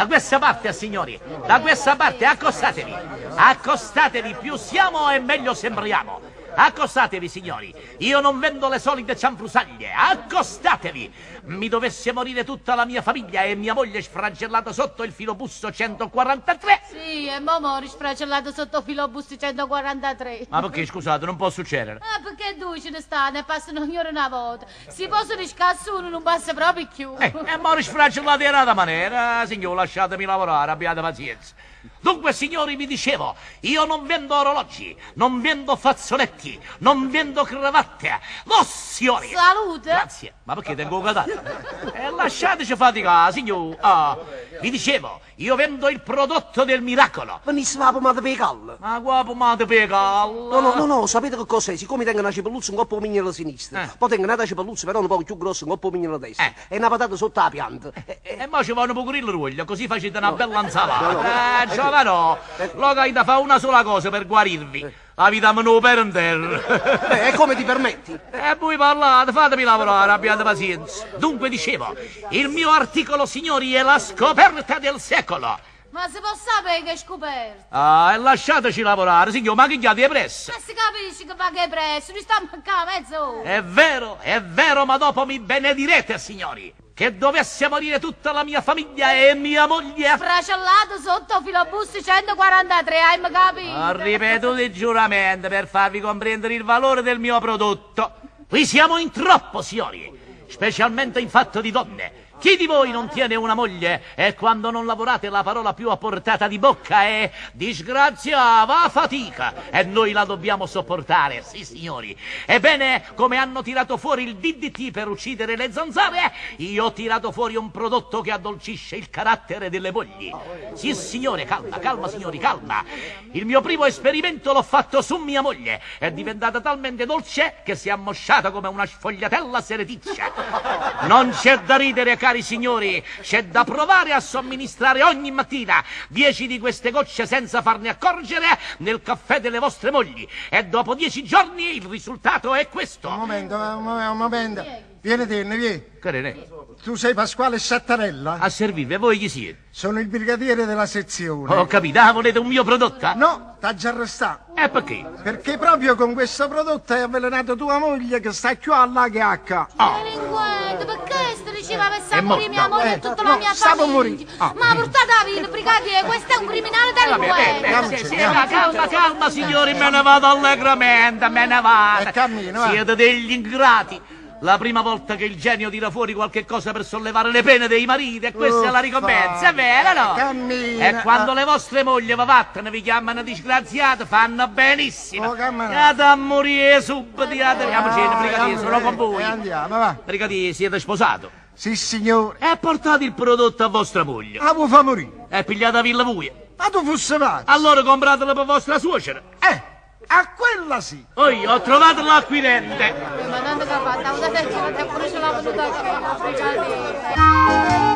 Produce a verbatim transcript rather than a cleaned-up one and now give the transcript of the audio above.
questa parte, signori, da questa parte, accostatevi. Accostatevi, più siamo e meglio sembriamo. Accostatevi, signori, io non vendo le solite cianfrusaglie, accostatevi! Mi dovesse morire tutta la mia famiglia e mia moglie sfragellata sotto il filobusto centoquarantatré. Sì, e mo mori sfragellato sotto il filobusto centoquarantatré. Ma perché, scusate, non può succedere? Ah, perché due ce ne stanno e passano ogni ora una volta. Si possono scassare uno, non passa proprio più. Eh, e mori sfragellati in un'altra maniera, signor, lasciatemi lavorare, abbiate pazienza. Dunque, signori, vi dicevo, io non vendo orologi, non vendo fazzoletti, non vendo cravatte. No, signori! Salute! Grazie, ma perché tengo cadato? E lasciateci faticare, signor. Ah, vi dicevo, io vendo il prodotto del miracolo. Venisse la pomata per i calli. Ma qua pomata per i calli? No, no, no, no, sapete che cos'è? Siccome tengo una cipelluzza un coppo mignolo alla sinistra, Eh. poi tengo una cipelluzza però un po' più grossa un coppo mignolo alla destra, Eh. e una patata sotto la pianta. E, e- E mo ci vanno pure il ruglio, così facete una bella insalata. No, no. Eh, giovano, lo caita fa una sola cosa per guarirvi. La vita me ne per intero. eh, e come ti permetti? E voi parlate, fatemi lavorare, abbiate pazienza. Dunque dicevo, il mio articolo, signori, è la scoperta del secolo. Ma si può sapere che è scoperto? Ah, e lasciateci lavorare, signor, ma che chiate pressa? Ma si capisce che va che presso, non sta a mancare mezz'ora. È vero, è vero, ma dopo mi benedirete, signori. Che dovesse morire tutta la mia famiglia e mia moglie. Sfracellato sotto filobusto centoquarantatré, hai mai capito? Ho ripetuto il giuramento per farvi comprendere il valore del mio prodotto. Qui siamo in troppo, signori, specialmente in fatto di donne. Chi di voi non tiene una moglie e quando non lavorate la parola più a portata di bocca è disgrazia, va fatica e noi la dobbiamo sopportare, sì signori. Ebbene, come hanno tirato fuori il D D T per uccidere le zanzare, io ho tirato fuori un prodotto che addolcisce il carattere delle mogli. Sì signore, calma, calma signori, calma. Il mio primo esperimento l'ho fatto su mia moglie, è diventata talmente dolce che si è ammosciata come una sfogliatella sereticcia. Non c'è da ridere, cari signori, c'è da provare a somministrare ogni mattina dieci di queste gocce senza farne accorgere nel caffè delle vostre mogli e dopo dieci giorni il risultato è questo. Un momento, un momento, un momento. Vieni, vieni, vieni. Carene, Tu sei Pasquale Sciattarella? a servirvi, e voi chi siete? Sono il brigadiere della sezione. Ho capito, ah, volete un mio prodotto? No, t'ha già arrestato. E perché? Perché proprio con questo prodotto hai avvelenato tua moglie che sta più alla che H. Delinquente, perché sto diceva per È sa morire mia morta. moglie Eh, e tutta no, la mia stavo famiglia? morendo. Ah. Ma portate a vita, brigadiere, questo è un criminale delinquente. Beh, sì, sì, ma calma, calma, signori, me ne vado allegramente, me ne vado. E cammino, va. Siete degli ingrati. La prima volta che il genio tira fuori qualche cosa per sollevare le pene dei mariti e questa è la ricompensa, è vero, no? Cammina. E quando le vostre mogli vi vattene vi chiamano disgraziate, fanno benissimo. Oh, cammina. Andate a morire subito, andiamoci, brigadiere, sono con voi. E andiamo, va. Brigadiere, siete sposato? Sì, signore. E portate il prodotto a vostra moglie. Ah, vuoi fa morire? E pigliatevi la voi. Ma tu fosse pazzo. Allora compratelo per vostra suocera. Eh, a quella sì. Poi ho trovato l'acquirente. Ma tanto che ha fatto, guardate, pure ce l'ha venuta qui, la brigadiere.